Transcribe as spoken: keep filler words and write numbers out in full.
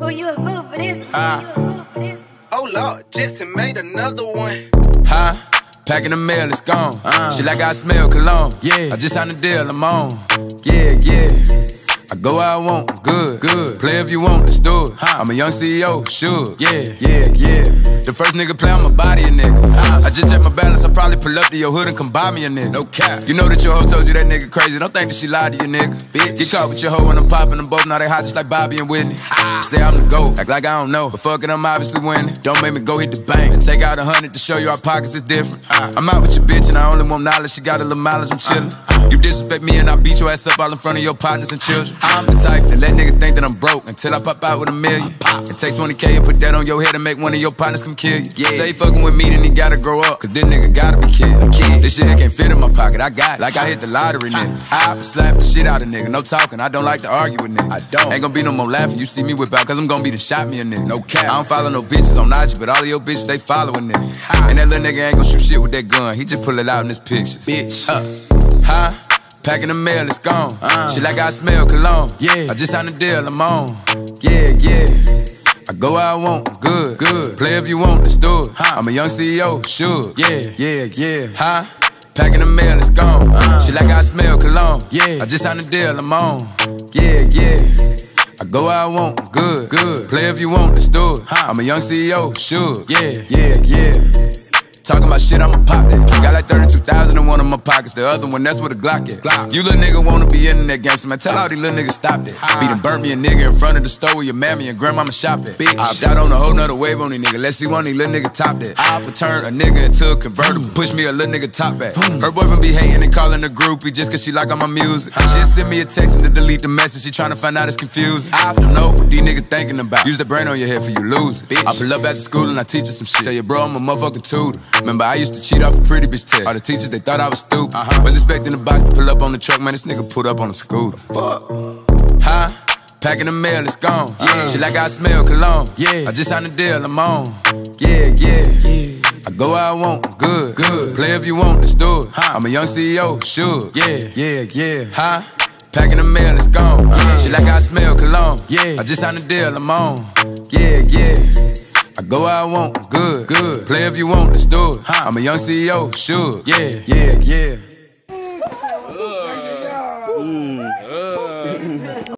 Who you a fool for this? Uh, Oh Lord, Jesse made another one. Huh? Packing the mail, it's gone. Uh, she like I smell cologne. Yeah, I just signed a deal, I'm on. Yeah, yeah. I go where I want, good, good. Play if you want, let's do it. Huh. I'm a young C E O, sure. Yeah, yeah, yeah. The first nigga play, I'ma body a nigga. Huh. I just check my balance, I probably pull up to your hood and come buy me a nigga. No cap. You know that your hoe told you that nigga crazy. Don't think that she lied to you, nigga. Bitch. Get caught with your hoe when I'm popping them both. Now they hot just like Bobby and Whitney. Ah. Say I'm the GOAT, act like I don't know. But fuck it, I'm obviously winning. Don't make me go hit the bank and take out a hundred to show you our pockets is different. Ah. I'm out with your bitch and I only want knowledge. She got a little mileage, I'm chillin'. Ah. You disrespect me and I beat your ass up all in front of your partners and children. I'm the type that let nigga think that I'm broke until I pop out with a million. And take twenty K and put that on your head and make one of your partners come kill you. Yeah. Say fucking with me, then he gotta grow up, cause this nigga gotta be killed. Kid. This shit can't fit in my pocket, I got it, like I hit the lottery, nigga. I slap the shit out of nigga, no talking, I don't like to argue with niggas. I don't. Ain't gonna be no more laughing, you see me whip out, cause I'm gonna be the shot me a nigga. No cap. I don't follow no bitches on I G, but all of your bitches, they following nigga. And that little nigga ain't gonna shoot shit with that gun, he just pull it out in his pictures. Bitch. Huh? Huh? Packing the mail, it's gone. Uh, she like I smell cologne. Yeah, I just signed a deal, I'm on. Yeah, yeah. I go where I want, good, good. Play if you want, let's do it. Huh. I'm a young C E O, sure. Yeah, yeah, yeah. Huh? Packing the mail, it's gone. Uh, she like I smell cologne. Yeah, I just signed a deal, I'm on. Yeah, yeah. I go where I want, good, good. Play if you want, let's do it. Huh. I'm a young C E O, sure. Yeah, yeah, yeah. Talking about shit, I'ma pop that. Got like thirty-two thousand in one of my pockets. The other one, that's where the Glock at. Glock. You little nigga wanna be in that gangster, man. Tell all these little niggas stop that. Be done burnt me a nigga in front of the store where your mammy and grandmama shop at. Bitch. I got on a whole nother wave on these niggas. Let's see one of these little niggas top that. I turn a nigga into a convertible. Push me a little nigga top back. Her boyfriend be hating and calling the groupie just cause she like all my music. She'll send me a text and to delete the message. She tryna find out it's confusing. I don't know what these niggas thinking about. Use the brain on your head for you lose it. I pull up after school and I teach her some shit. Tell your bro I'm a motherfucking tutor. Remember I used to cheat off a pretty bitch test. All the teachers, they thought I was stupid. Uh-huh. Was expecting the box to pull up on the truck, man, this nigga pulled up on a scooter. Fuck. Huh? Packing the mail, it's gone. Yeah. She like I smell cologne. Yeah. I just signed a deal, I'm on. Yeah, yeah, yeah. I go where I want, good, good. Play if you want, let's do it. Huh. I'm a young C E O, sure. Yeah, yeah, yeah. Huh? Packing the mail, it's gone. Yeah. She like I smell cologne. Yeah. I just signed a deal, I'm on. Yeah, yeah. I go where I want, good, good. Play if you want, let's do it. Huh. I'm a young C E O, sure. Yeah, yeah, yeah.